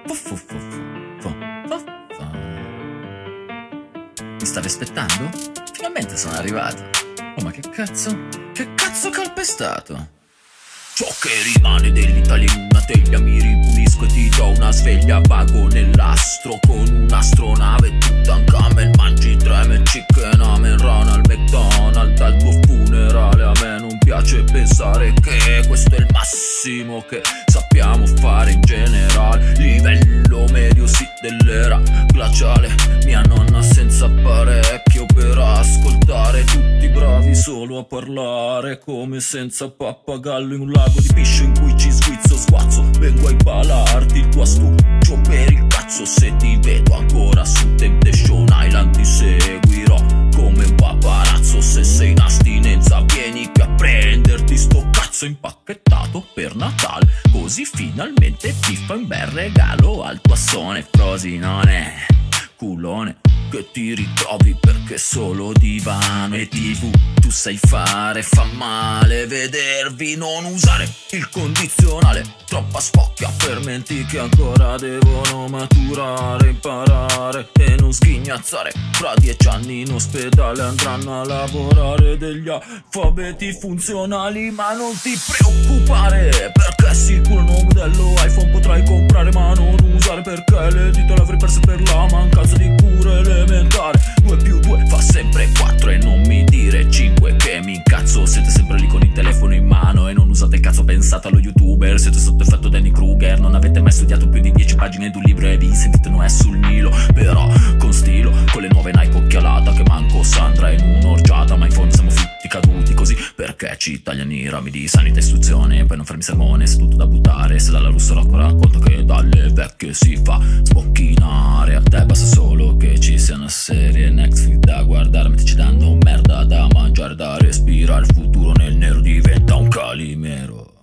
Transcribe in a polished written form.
Mi stavi aspettando? Finalmente sono arrivato. Oh, ma che cazzo? Che cazzo calpestato? Ciò che rimane dell'Italia in una teglia, mi ripulisco e ti do una sveglia. Vago nell'astro con un'astronave, Tutankhamen, mangi 3 chicken ramen, Ronald McDonald al tuo funerale. A me non piace pensare che questo è il massimo che sappiamo fare in generale. Livello medio sì dell'era glaciale, mia nonna senza apparecchio per ascoltare, tutti bravi solo a parlare come senza pappagallo in un lago di piscio in cui ci sguizzo sguazzo. Vengo a impalarti il tuo astuccio per il cazzo, se ti vedo ancora su Temptation Island ti seguirò come un paparazzo. Se sei in astinenza vieni qui a prenderti sto cazzo impacchettato per Natale, così finalmente ti fa un bel regalo al tuo assone. Frosinone, culone, che ti ritrovi perché solo divano e TV tu sai fare. Fa male vedervi non usare il condizionale, troppa spocchia fermenti che ancora devono maturare, imparare e non sghignazzare. Fra 10 anni in ospedale andranno a lavorare degli alfabeti funzionali. Ma non ti preoccupare, perché sicuro un nuovo modello iPhone potrai comprare ma non usare, perché le dita le avrei perse per la mancanza di cure elementare. 2 più 2 fa sempre 4 e non mi dire 5 che mi incazzo. Siete sempre lì con il telefono in mano e non usate il cazzo, pensate allo youtuber. Siete sotto effetto Danny Kruger, non avete mai studiato più di 10 pagine di un libro e vi sentite Noè sul Nilo. Però con stilo, con le nuove Nike occhialata, che manco Sandra in un'orgiata. Ma in fondo siamo tutti caduti così perché ci tagliano i rami di sanità e istruzione. Poi non farmi sermone, se tutto da buttare. Se dalla russa racconta che dalle vecchie si fa spocchinare. A te basta solo che ci sia una serie Netflix da guardare mentre ci danno merda da mangiare, da respirare. Il futuro nel nero diventa un calimero.